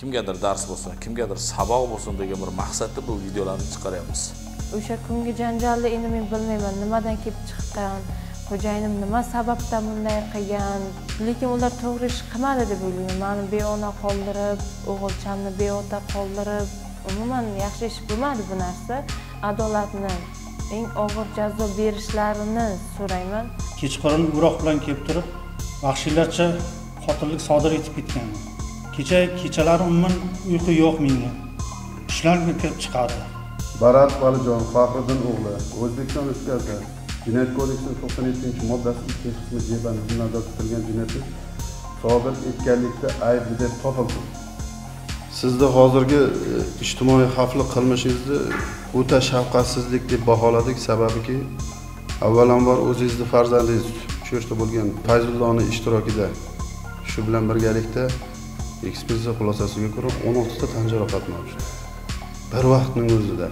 kimgadir dars bo'lsin, kimgadir saboq bo'lsin degan bir maqsadda bu videolarni chiqaryapmiz. O'sha kungi janjalni endi men bilmayman, nimadan kelib chiqqan, xo'jayinim nima sababdan bunday qilgan, lekin ular to'g'ri ish qilmadi deb o'ylayman. Meni beona qoldirib, o'g'ilchamni beota qoldirib, umuman yaxshi ish bo'lmadi bu narsa. Adolatni, eng og'ir jazo berishlarini so'rayman. Kechqurun o'roq bilan kelib turib, vahshiylarcha qotillik sodir etib ketgan. Kechalari umuman uyqu yo'q menga. Tushlarga kirib chiqadi. Barat Valijon Faxriddin o'g'li O'zbekiston Respublikasi Jinoyat kodeksining 97-moddasi 2-qismi jebani nazarda tutilgan jinoyatni sodir etganlikda aybli deb topildi. Sizni hozirgi ijtimoiy xavfli qilmishingizni o'ta shafqatsizlik deb baholadik, sababiki avvalambor o'zingizning farzandingiz shu yerda bo'lgan Fayzullohning ishtirokida shu bilan birgalikda ekspertiza xulosasiga ko'ra 16 ta tan jarohati mavjud. Bir vaqtning o'zida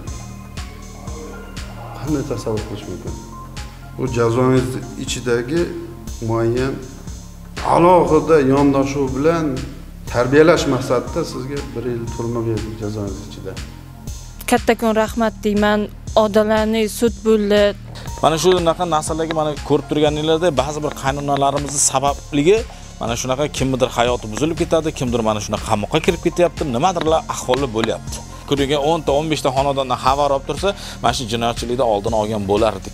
qanday tasavvur qilish mumkin? Bu jazongiz ichidagi muayyan alohida yondashuv bilan tarbiyalash maqsadida sizga 1 yil turma berdik jazongiz ichida. Kattakon rahmat deyman. Odalarning sud bo'ldi. Mana shu bunaqa narsalarga mana ko'rib turganinglarda ba'zi bir qaynonalarimizni sababligi mana shunaqa kimdir hayoti buzilib ketadi, kimdir mana shunaqa qamoqqa kirib ketyapti, nimadirlar ahvollar bo'lyapti. Kuniga 10 ta 15 ta xonadondan xabar olib tursa, mana shu jinoyatchilikni oldini olgan bo'lardik.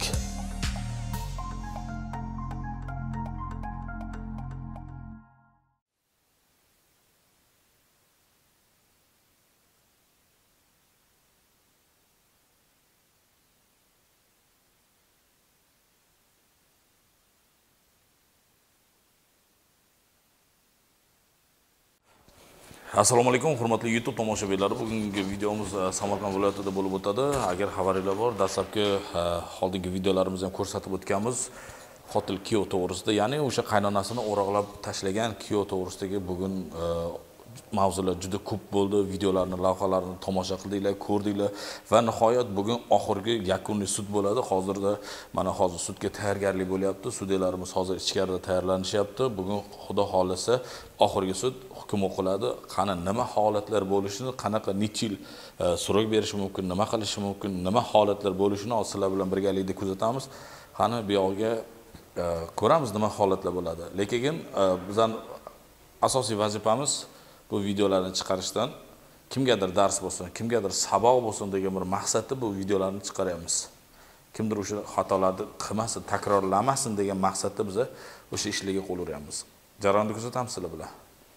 Assalomu alaykum, hurmatli YouTube tomoshabinlari. Bugungi videomiz Samarqand viloyatida bo'lib o'tadi. Agar xabaringlar bor, dastlabki oldingi videolarimizni ham ko'rsatib o'tganmiz. Qotil kuyov to'g'risida, ya'ni o'sha qaynonasini o'roqlab tashlagan kuyov to'g'risidagi bugun mavzular juda ko'p bo'ldi. Videolarni, lavhalarni tomosha qildinglar, ko'rdinglar va nihoyat bugun oxirgi yakuniy sud bo'ladi. Hozirda mana hozir sudga tayyorgarlik bo'lyapti. Sudyalarimiz hozir ichkarida tayyorlanishyapti. Bugun xudo xolisa oxirgi sud hukm o'qiladi. Qani nima holatlar bo'lishini, qanaqa necha yil so'roq berishi mumkin, nima qilishi mumkin, nima holatlar bo'lishini sizlar bilan birgalikda kuzatamiz. Qani bu yo'lga ko'ramiz nima holatlar bo'ladi. Lekin bizning asosiy vazifamiz bu videolarni chiqarishdan kimgadir dars bo'lsin, kimgadir saboq bo'lsin degan bir maqsadda bu videolarni chiqaryapmiz. Kimdir o'sha xatolarni qilmasin, takrorlamasin degan maqsadda biz o'sha ishlarga qo'l uryapmiz. Jarayonni kuzatamiz sizlar bilan.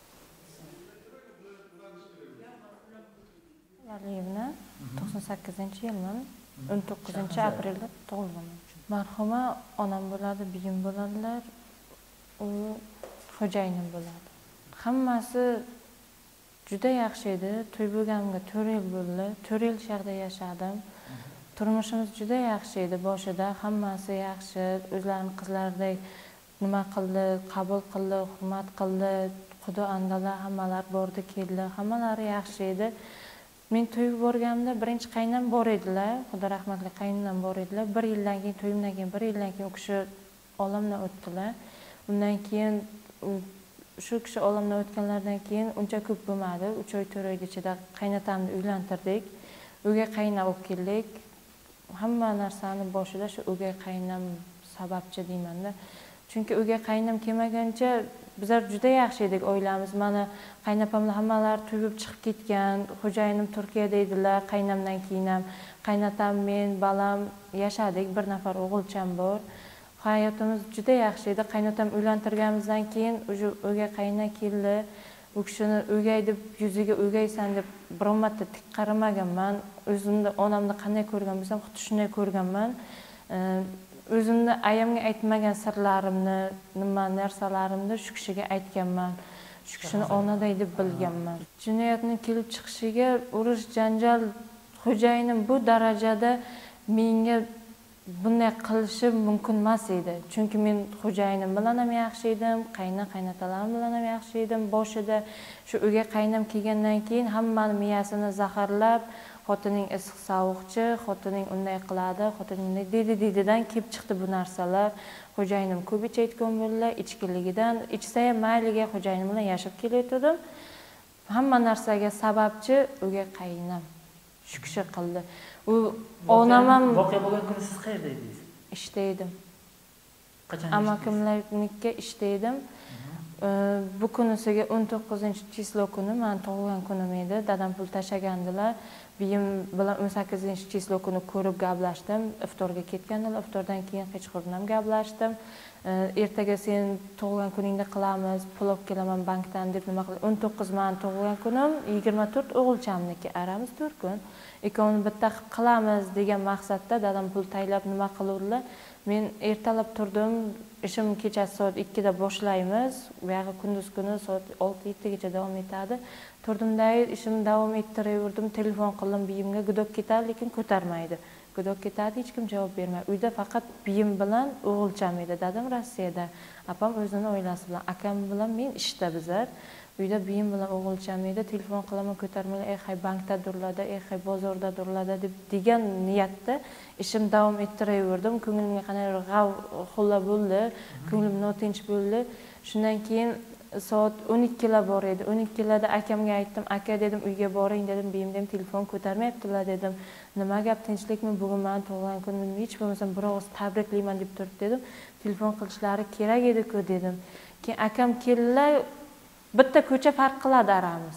Valiyevna 98-yilman, 19-aprelda tug'ilganman. Marhuma onam bo'ladi, buyim bo'ladilar, u xo'jayinim bo'ladi. Hammasi juda yaxshi edi. To'y bo'lganimga 4 yil bo'ldi. 4 yil shaharda yashadim. Turmushimiz juda yaxshi edi boshida. Hammasi yaxshi. O'zlarining qizlaridek nima qildi, qabul qildi, hurmat qildi. Xudo andalar hammalar bordi, keldi. Hammalari yaxshi edi. Men to'yga borganimda birinchi qaynam bor edilar. Xudo rahmatli qaynonam bor edilar. 1 yildan keyin, to'yimdan keyin 1 yildan keyin u kishi olamdan o'tdilar. Undan keyin shu kishi olamdan o'tganlardan keyin uncha ko'p bo'lmadi. 3 oy 4 oy ichida qaynatamni uylantirdik. O'gay qaynam olib keldik. Hamma narsani boshida shu o'gay qaynam sababchi deyman-da. Chunki o'gay qaynam kelmaguncha bizlar juda yaxshi edik oilamiz. Mana qaynapamlar hammalar to'yib chiqib ketgan. Xo'jayinim Turkiyada edilar, qaynamdan keyin ham qaynatam, men, balam yashadik. 1 nafar o'g'ilcham bor. Hayotimiz juda yaxshi edi. Qaynatam uylantirganimizdan keyin o'gay qayna keldi. U kishini o'gay deb yuziga o'gaysan deb biror marta tik qaramaganman. O'zimni onamni qanday ko'rgan bo'lsam, xuddi shunday ko'rganman. O'zimni ayamga aytmagan sirlarimni, nima narsalarimni shu kishiga aytganman. Shu kishini onaday deb bilganman. Jinoyatning kelib chiqishiga urush, janjal, xo'jayinim bu darajada menga bunday qilishi mumkin emas edi. Chunki men xo'jayinim bilan ham yaxshi edim, qaynotalarim bilan ham yaxshi edim. Boshida shu o'gay qaynam kelgandan keyin hammani miyasini zaharlab, xotining issiq sovuqchi, xotining unday qiladi, xotining unday dedi-dedidan kelib chiqdi bu narsalar. Xo'jayinim ko'p ichayotgan bo'ldilar, ichkiligidan, ichsa ham mayliga xo'jayinim bilan yashab kelayotdim. hamma narsaga sababchi o'gay qaynam. Shu kishi qildi. U onam ham voqea bo'lgan kuni siz qayerda edingiz? ishda edim. Qachon? Amakim-larnikka ishda edim. Bu kunisiga 19-chislo kuni men tug'ilgan kunim edi. Dadam pul tashagandilar. Biyim bilan 18-chislo kuni ko'rib gaplashdim. Iftorga ketgandilar. Iftordan keyin kechqurun ham gaplashdim. Ertaga sen tug'ilgan kuningda qilamiz, pul olib kelaman bankdan deb nima qildi. 19 men tug'ilgan kunim, 24 o'g'ilchamniki. Aramiz 4 kun. Ikkovini bitta qilamiz degan maqsadda dadam pul tayinlab nima qiluvdilar. Men ertalab turdim, ishim kechasi soat 2 da boshlaymiz. Bu yerga kunduz kuni soat 6-7 gacha davom etadi. Turdimda ishimni davom ettiraverdim, telefon qildim biyimga, gudok ketadi, lekin ko'tarmaydi. Gudok ketadi, hech kim javob bermaydi. Uyda faqat biyim bilan o'g'ilcham edi. Dadam Rossiyada, apam o'zini oilasi bilan, akam bilan men ishda bizlar. Uyda biyim bilan o'g'ilcham edi. Telefon qilaman, ko'tarmaydi. Hay bankda durladi, hay bozorda durladi deb degan niyatda ishim davom ettiraverdim. Ko'nglimga qanday xulla bo'ldi, ko'nglim notinch bo'ldi. Shundan keyin soat 12 bor edi. 12 akamga aytdim, aka dedim, uyga boring dedim, biyimdan telefon ko'tarmayaptilar dedim. Nima gap, tinchlikmi? Bugun men tug'ilgan kunim, hech bo'lmasa bir og'iz tabriklayman deb turib dedim. Telefon qilishlari kerak edi-ku dedim. Keyin akam keldilar, bitta ko'cha farq qiladi aramiz.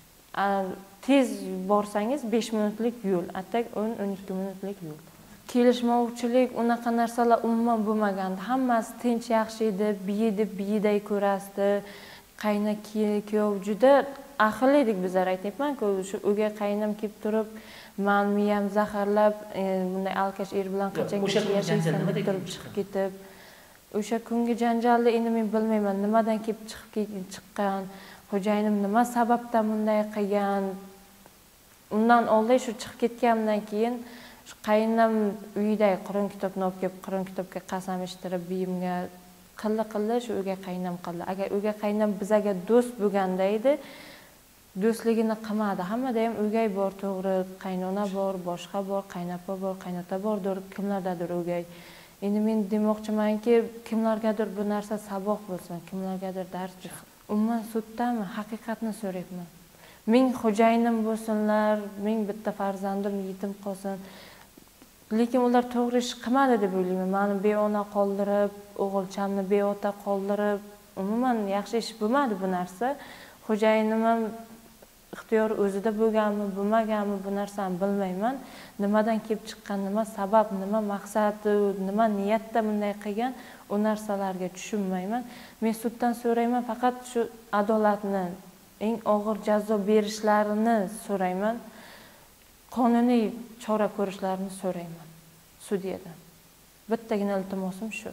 Tez borsangiz 5 minutlik yo'l, atak 10-12 minutlik yo'l. Kelishmovchilik, unaqa narsalar umuman bo'lmagandi. Hammasi tinch, yaxshi edi, biyiday ko'rasdi. Qayna kuyov juda ahil edik bizlar, aytayapman-ku, shu o'gay qaynam kelib turib, men miyam zaharlab, bunday alkash er bilan qachongacha yashaysan deb turib chiqib ketib. O'sha kungi janjalda endi men bilmayman, nimadan kelib chiqqan, xo'jayinim nima sababdan bunday qilgan. Undan oldin shu chiqib ketganimdan keyin shu qaynam uyidagi Qur'on kitobni olib kelib, Qur'on kitobga qasam ichtirib biyimga qildi, shu o'gay qaynam qildi. Agar o'gay qaynam bizaga do'st bo'lganda edi, do'stligini qilmadi. Hammada ham o'gay bor, to'g'ri, qaynona bor, boshqa bor, qaynapa bor, qaynota bordir, kimlardadir o'gay. Endi men demoqchimanki, kimlargadir bu narsa saboq bo'lsin, kimlargadir dars bo'lsin. Umuman suddanmi haqiqatni so'rayapman. Ming xo'jayinim bo'lsinlar, ming bitta farzandim yetim qolsin. Lekin ular to'g'ri ish qilmadi deb o'ylayman. Meni beona qoldirib, o'g'ilchamni beota qoldirib, umuman yaxshi ish bo'lmadi bu narsa. Xo'jayinim ham ixtiyor o'zida bo'lganmi, bo'lmaganmi bu narsani bilmayman. Nimadan kelib chiqqan, nima sabab, nima maqsadi, nima niyatda bunday qilgan, u narsalarga tushunmayman. Men suddan so'rayman, faqat shu adolatni, eng og'ir jazo berishlarini so'rayman. Qonuniy chora ko'rishlarini so'rayman sudyadan. Bittagina iltimosim shu.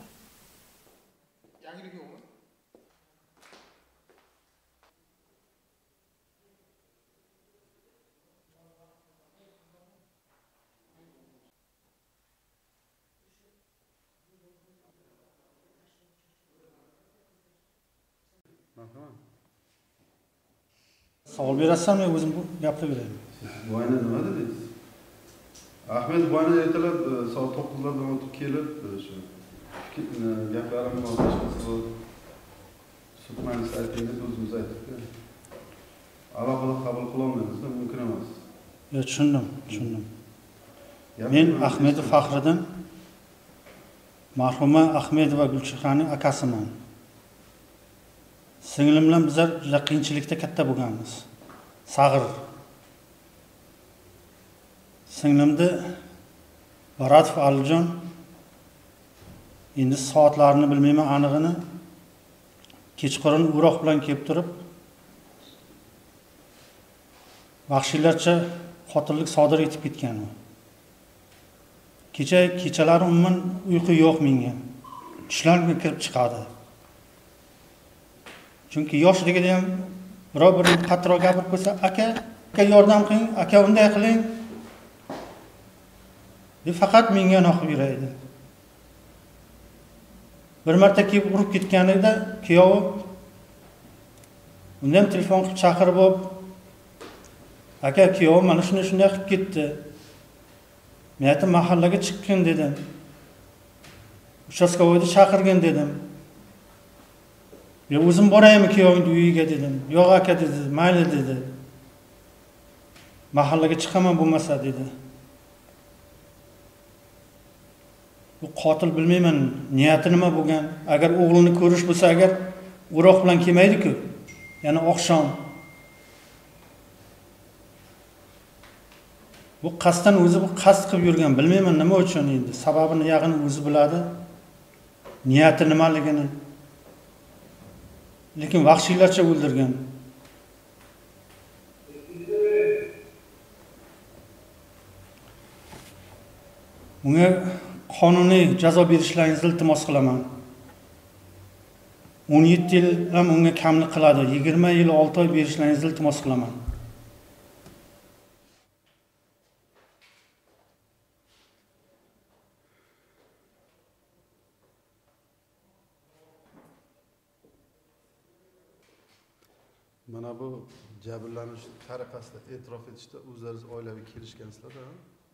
Savol berasizmi, o'zim gapiraveraymi? Boyna nima dedingiz? Ahmed boyna ertalab soat 9larda o'tib kelib, shu gaplarimni boshqasi sud majlisi aytdingiz, o'zingiz aytibdi. Alohida qabul qila olmaymiz, mumkin emas. Yo'q, tushundim. Men Ahmedov Faxriddin, marhuma Ahmedova Gulchehraning akasiman. Singlim bilan bizlar juda qiyinchilikda katta bo'lganmiz. Sag'ir. Singlimni Baratov Alijon, endi soatlarini bilmayman anig'ini, kechqurun o'roq bilan kelib turib, vahshiylarcha qotillik sodir etib ketgan u. Kechalari umuman uyqu yo'q menga. Tushlarimga kirib chiqadi. Chunki yoshligida ham birov birini qattiqroq gapirib qo'ysa, aka yordam qiling, aka unday qiling deb faqat menga noqib yuraydi. Bir marta kelib urib ketganida kuyovi undan telefon qilib chaqirib olib, aka kuyovim mana shunday qilib ketdi. Men aytdim, mahallaga chiqqin dedim. Uchastkovoyni chaqirgin dedim. O'zim boraymi kuyovning uyiga dedim. Yo'q aka dedi, mayli dedi. mahallaga chiqaman bo'lmasa dedi. Bu qotil bilmayman, niyati nima bo'lgan. Agar o'g'lini ko'rish bo'lsa, agar o'roq bilan kelmaydi-ku. Yana oqshom. Bu qasddan o'zi bu qasd qilib yurgan, bilmayman nima uchun endi. Sababini yaqin o'zi biladi. Niyati nimaligini. Lekin vahshiylarcha o'ldirgan. Bunga qonuniy jazo berishlaringizni iltimos qilaman. 17 yil ham unga kamlik qiladi. 20 yil 6 oy berishlaringizni iltimos qilaman. Mana bu jabrlanish tariqasida e'tirof etishda o'zlaringiz oilaviy kelishgansizlar-da.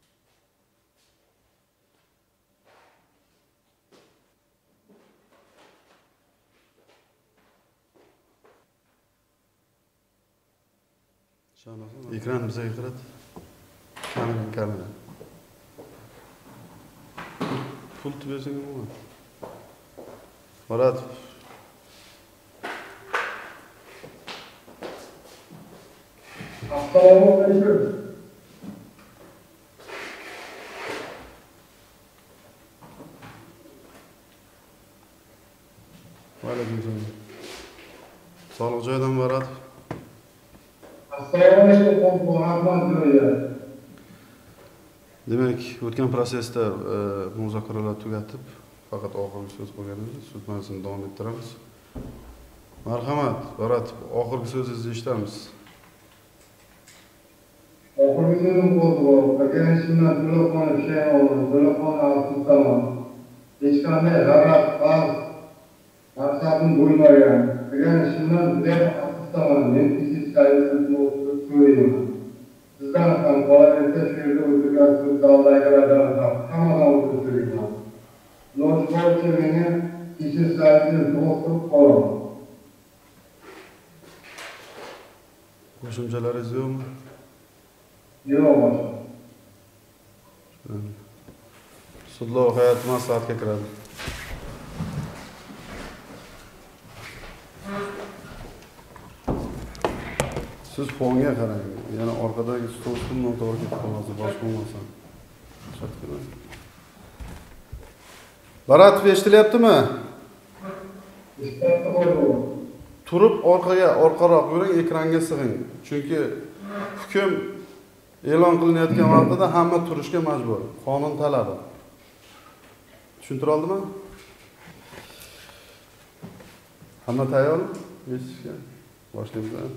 Ekran bize yıkırat. Kamera. Pul tübesini mi? Murat. Assalamualaikum. Aleykümselam. Sağlık joyidan Murat. Assalamualaikum warahmatullahi. Demek o'tgan prosesda muzokaralar tugatib, faqat oxirgi so'z qolganimiz, sud majlisini davom ettiramiz. Marhamat, Murat, oxirgi so'zingizni eshitamiz. Oxirgi so'zim bo'ldi. Agar ishimdan to'liq qolib shay oldim, to'liq qolib tamam. Hech qanday g'alati qilib maqsadim bo'lmagan. Agar ishimdan juda tamam, men sizdan ham qolaversa shu yerda o'tirgan suddalardan ham hammadan o'tirgan. Iloji boricha meni kechirsangiz to'g'ri qolaman. Qo'shimchalaringiz yo'qmi? Yo'q, boshqa. Sudlov hay'ati maslahatga kiradi. Siz fonga qarang. Yana orqadagi stol ustundan to'g'ri ketib qolmasa, boshqa bo'lmasa. Baratov eshitilyaptimi? Turib orqaroq yuring, ekranga sig'ing. Chunki hukm e'lon qilinayotgan vaqtida hamma turishga majbur. Qonun talabi. Tushuntira oldimmi? Hamma tayyor? Eshitishga. Boshlaymiz.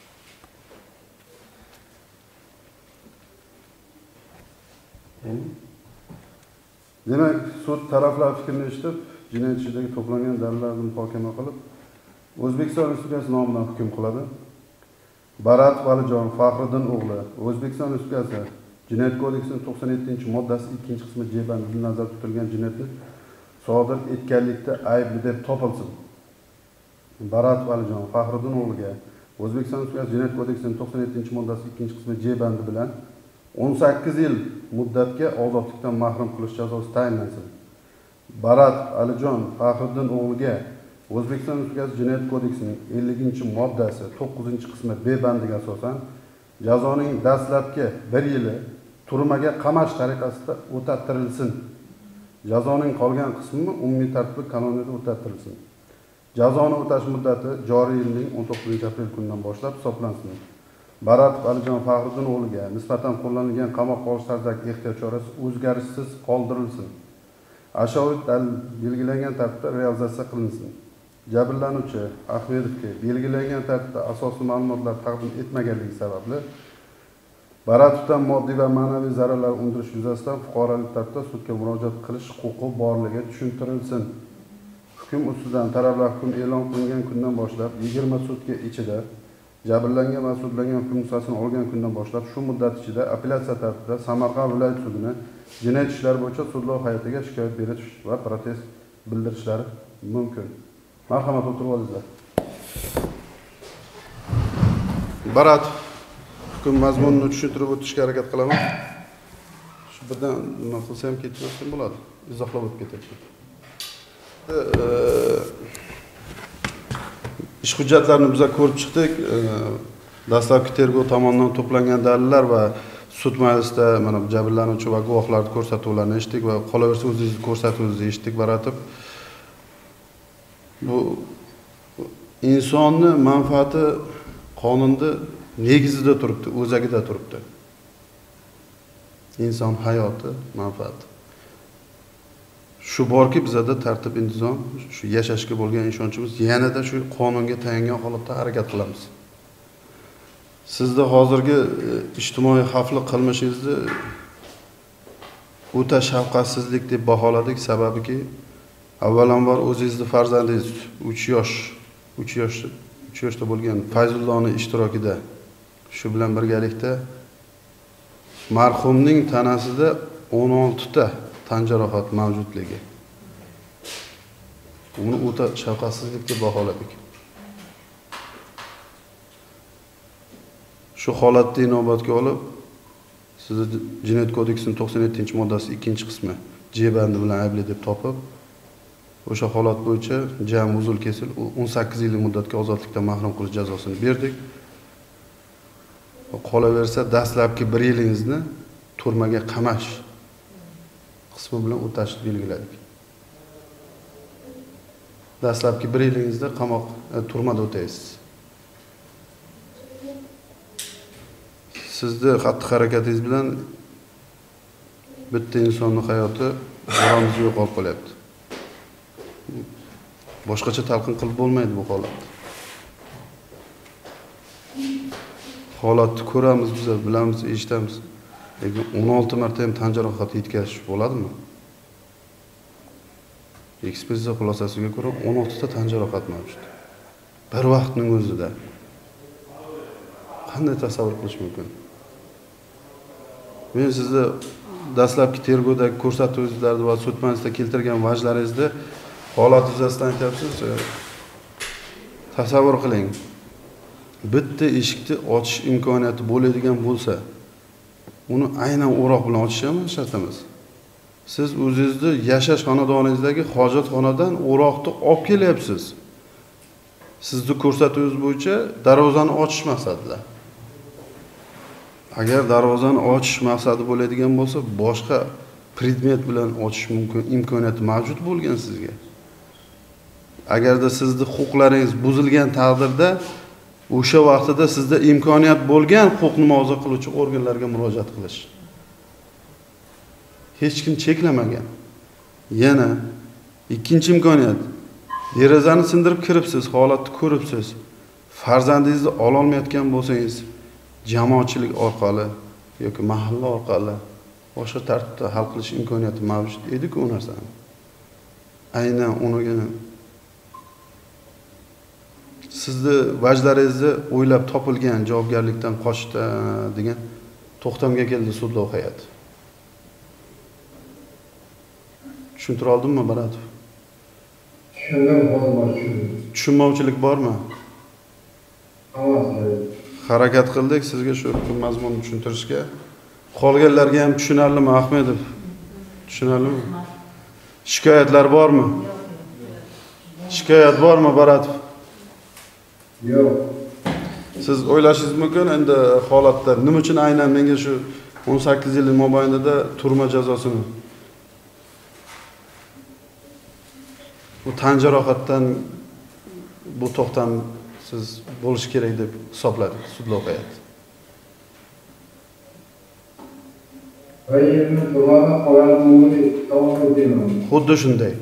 Demak, sud taraflar fikrini eshitib, jinoyat ishidagi to'plangan dalillarni muhokama qilib, O'zbekiston Respublikasi nomidan hukm qiladi. Baratov Alijon Faxriddin o'g'li O'zbekiston Respublikasi Jinoyat kodeksining 97-moddasi 2-qismi J bandida nazarda tutilgan jinoyatni sodir etganlikda aybli deb topilsin. Baratov Alijon Faxriddin o'g'liga O'zbekiston Respublikasi Jinoyat kodeksining 97-moddasi 2-qismi J bandi bilan 18 yil muddatga ozodlikdan mahrum qilish jazosi tayinlansin. Baratov Alijon Faxriddin o'g'liga O'zbekiston Respublikasi Jinoyat kodeksining 50-moddasi 9-qismi B bandiga asosan jazoning dastlabki 1 yili turmaga qamash tariqasida o'tatilsin. Jazoning qolgan qismi umumiy tartibli koloniyada o'tatilsin. Jazoni o'tash muddati joriy yilning 19-aprel kunidan boshlab hisoblansin. Baratov Alijon Faxriddin o'g'liga nisbatan qo'llanilgan qamoq qolish tarzidagi ehtiyot chorasi o'zgarishsiz qoldirilsin. Ashyoviy dalil belgilangan tartibda realizatsiya qilinsin. Jabrlanuvchi Ahmedovga belgilangan tartibda asosli ma'lumotlar taqdim etmaganligi sababli Baratovdan moddiy va ma'naviy zararlar undirish yuzasidan fuqarolik tartibda sudga murojaat qilish huquqi borligi tushuntirilsin. Hukm ustidan taraflar hukm e'lon qilingan kundan boshlab 20 sutka ichida jabrlangan va sudlangan hukm nusxasini olgan kundan boshlab shu muddat ichida apellyatsiya tartibida Samarqand viloyat sudini jinoyat ishlari bo'yicha sudlov hay'atiga shikoyat berish va protest bildirishlari mumkin. Marhamat, o'tirib olinglar. Baratov hukm mazmunini tushuntirib o'tishga harakat qilaman. Shu birdan nima qilsam ketmasdan bo'ladi. Izohlab o'tib ketaylik. Ish hujjatlarini biz ko'rib chiqdik. Dastlabki tergov tomonidan to'plangan dalillar va sud majlisida mana jabrlanuvchi va guvohlarning ko'rsatuvlarini eshitdik va qolaversa o'zingizni ko'rsatuvingizni eshitdik baratib. Bu insonni manfaati qonunda negizida turibdi, o'zagida turibdi. Inson hayoti, manfaati. Shu borki bizda tartib intizom, shu yashashga bo'lgan ishonchimiz yanada shu qonunga tayangan holatda harakat qilamiz. Sizda hozirgi ijtimoiy xavfli qilmishingizni o'ta shafqatsizlik deb baholadik, sababiki avvalambor o'zingizning farzandingiz 3 yoshda bo'lgan Fayzullohning ishtirokida shu bilan birgalikda marhumning tanasida 16 ta tan jarohat mavjudligi. Uni o'ta shafqatsizlik deb baholadik. Shu holatni inobatga olib, sizni Jinoyat kodeksining 97-moddasi 2-qismi J bandi bilan aybli deb topib, o'sha holat bo'yicha jami uzul kesil 18 yillik muddatga ozodlikdan mahrum qilish jazosini berdik. Qolaversa dastlabki 1 yilingizni turmaga qamash qismi bilan o'tashni belgiladik. Dastlabki 1 yilingizda turmada o'taysiz. Sizni xatti-harakatingiz bilan bitta insonning hayoti oromizda yo'qolib qolyapti. Boshqacha talqin qilib bo'lmaydi bu holat. Holatni ko'ramiz, biz bilamiz, eshitamiz. Lekin 16 marta ham tan jarohati yetkazish bo'ladimi? Ekspertiza xulosasiga ko'ra 16 ta tan jarohat mavjud. Bir vaqtning o'zida. Qanday tasavvur qilish mumkin? Men sizni dastlabki tergovdagi ko'rsatuvingizlarda va sud majlisida keltirgan vajlaringizda holat yuzasidan aytyapsiz. Tasavvur qiling. Bitta eshikni ochish imkoniyati bo'ladigan bo'lsa, uni aynan o'roq bilan ochish ham shart emas. Siz o'zingizni yashash xonadoningizdagi hojatxonadan o'roqni olib kelyapsiz. Sizni ko'rsatuvingiz bo'yicha darvozani ochish maqsadida. Agar darvozani ochish maqsadi bo'ladigan bo'lsa, boshqa predmet bilan ochish mumkin imkoniyati mavjud bo'lgan sizga. Agarda sizning huquqlaringiz buzilgan taqdirda o'sha vaqtida sizda imkoniyat bo'lgan huquqni muhofaza qiluvchi organlarga murojaat qilish. Hech kim cheklamagan. Yana ikkinchi imkoniyat. Derazani sindirib kiribsiz, holatni ko'ribsiz. Farzandingizni ola olmayotgan bo'lsangiz, jamoatchilik orqali yoki mahalla orqali boshqa tartibda hal qilish imkoniyati mavjud edi-ku u narsani. Aynan uniga sizni vajlaringizni o'ylab topilgan javobgarlikdan qochishda degan to'xtamga keldi sudlov hay'ati. Tushuntira oldimmi, Baratov? Tushundim, hozir. Tushunmovchilik bormi? Hammasi. Harakat qildik sizga shu mazmunni tushuntirishga. Qolganlarga ham tushunarlimi, Ahmedov? Tushunarlimi? Shikoyatlar bormi? Shikoyat bormi, Baratov? Yo'q. Siz o'ylashingiz mumkin, endi holatda nima uchun aynan menga shu 18 yil mobaynida turma jazosini bu tan jarohatdan bu to'xtam siz bo'lish kerak deb hisobladik sudlov hay'ati. Xuddi shunday.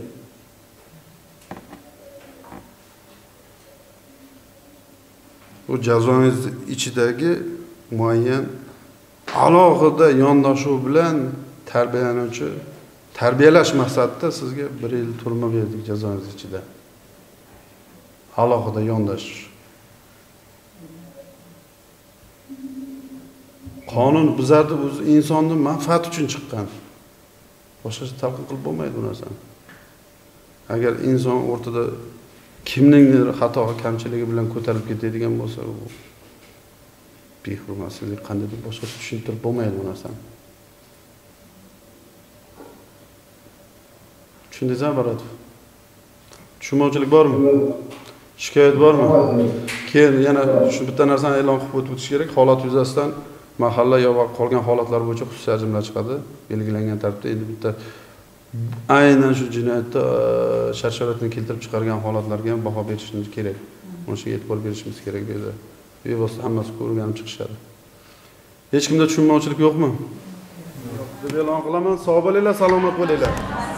Bu jazongiz ichidagi muayyan alohida yondashuv bilan tarbiyalanuvchi tarbiyalash maqsadida sizga 1 yil turma berdik jazongiz ichida. Alohida yondashish. Qonun bizlarda o'zi insonning manfaati uchun chiqqan. Boshqacha talqin qilib bo'lmaydi bu narsani. Agar inson o'rtada kimningdir xato kamchiligi bilan ko'tarilib ketadigan bo'lsa, u behurmatsizlik qanday deb boshqa tushuntirib bo'lmaydi bu narsani. Tushundingizmi, Baratov? Tushunmovchilik bormi? Shikoyat bormi? Keyin yana shu bitta narsani e'lon qilib o'tish kerak. Holat yuzasidan mahalla yo qolgan holatlar bo'yicha xususiy ajrimlar chiqadi. Belgilangan tartibda endi bitta aynan shu jinoyatda shart-sharoitni keltirib chiqargan holatlarga ham baho berishimiz kerak. O'shaga e'tibor berishimiz kerak bu yerda. Bevosita hammasi o'rganib chiqishadi. Hech kimda tushunmovchilik yo'qmi? Deb e'lon qilaman. Sog' bo'linglar, salomat bo'linglar.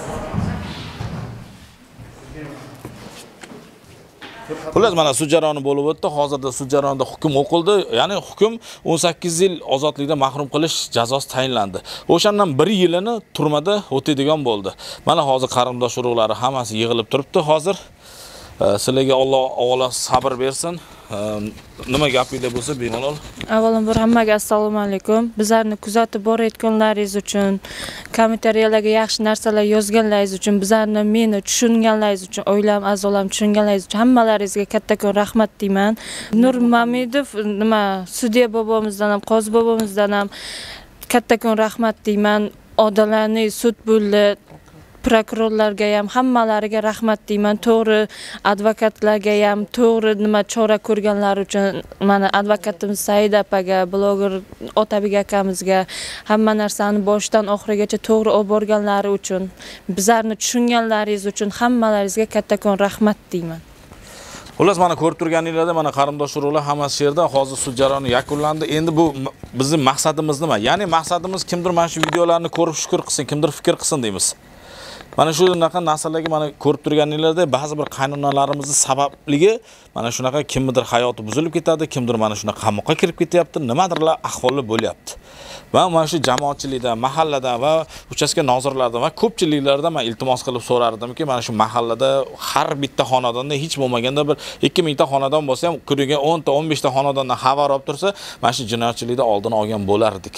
Xullas, mana sud jarayoni bo'lib o'tdi. Hozirda sud jarayonida hukm o'qildi. Ya'ni hukm 18 yil ozodlikdan mahrum qilish jazosi tayinlandi. O'shandan 1 yilini turmada o'taydigan bo'ldi. Mana hozir qarindosh urug'lari hammasi yig'ilib turibdi hozir. Sizlarga Alloh avvalo sabr bersin. Nima gapinglar bo'lsa bemalol. Avvalambor hammaga assalomu alaykum. Bizlarni kuzatib borayotganlaringiz uchun, kommentariylarga yaxshi narsalar yozganlaringiz uchun, bizlarni meni tushunganlaringiz uchun, oilam, a'zolam tushunganlaringiz uchun hammalaringizga kattakon rahmat deyman. Nur Mamedov nima sudya bobomizdan ham, qozi bobomizdan ham kattakon rahmat deyman. Odilani sud bo'ldi. Prokurorlarga ham hammalariga rahmat deyman. To'g'ri advokatlarga ham to'g'ri nima chora ko'rganlar uchun mana advokatimiz Said apaga, bloger Otabek akamizga hamma narsani boshidan oxirigacha to'g'ri olib borganlari uchun, bizlarni tushunganlaringiz uchun hammalaringizga kattakon rahmat deyman. Xullas, mana ko'rib turganingizda mana qarindosh urug'lar hammasi yerda. Hozir sud jarayoni yakunlandi. Endi bu bizning maqsadimiz nima? Ya'ni maqsadimiz kimdir mana shu videolarni ko'rib shukur qilsin, kimdir fikr qilsin deymiz. Mana shunaqa narsalarga mana ko'rib turganingizda ba'zi bir qaynonalarimizni sababligi mana shunaqa kimdir hayoti buzilib ketadi, kimdir mana shunaqa qamoqqa kirib ketyapti, nimadirlar ahvollar bo'lyapti. Va mana shu jamoatchilikda, mahallada va uchastka nozirlarida va ko'pchiliklarda men iltimos qilib so'rardimki, mana shu mahallada har bitta xonadonda hech bo'lmaganda bir 2000 ta xonadon bo'lsa ham, kuniga 10 ta 15 ta xonadondan xabar olib tursa, mana shu jinoyatchilikni oldini olgan bo'lardik.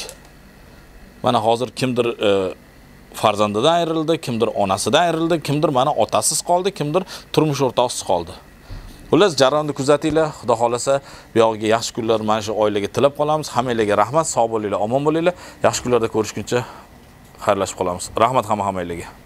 Mana hozir kimdir farzandidan ayrildi, kimdir onasidan ayrildi, kimdir mana otasiz qoldi, kimdir turmush o'rtog'isiz qoldi. Xullas, jarayonni kuzatinglar. Xudo xolasa, bu yog'iga yaxshi kunlar mana shu oilaga tilab qolamiz. Hammanglarga rahmat, sog' bo'linglar, omon bo'linglar. Yaxshi kunlarda ko'rishguncha xayrlashib qolamiz. Rahmat hamma-hammanglarga.